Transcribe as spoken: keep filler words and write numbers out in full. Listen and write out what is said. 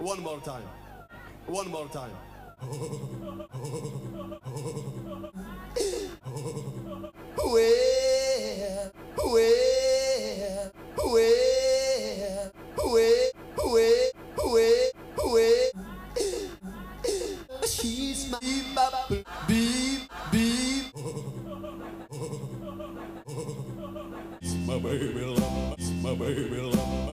One more time. One more time. Where, where, where, where, where, where, where? She's my beep, beep, beep. My baby love, my baby love.